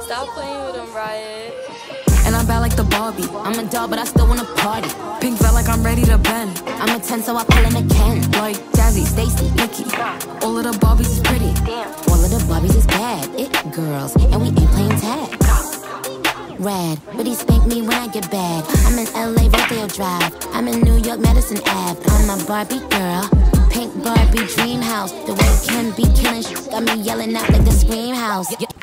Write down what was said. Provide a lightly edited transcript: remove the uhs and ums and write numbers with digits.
Stop playing with him, Riot. And I'm bad like the Barbie. I'm a doll, but I still wanna party. Pink felt like I'm ready to bend. I'm a 10, so I pull in a Ken. Like Jazzy, Stacy, Nikki. All of the Barbies is pretty. All of the Barbies is bad. It girls, and we ain't playing tag. Rad, but he spank me when I get bad. I'm in LA, Rodeo Drive. I'm in New York, Madison Ave. I'm a Barbie girl. Pink Barbie dream house. The way it can be killing got me yelling out like the Scream House.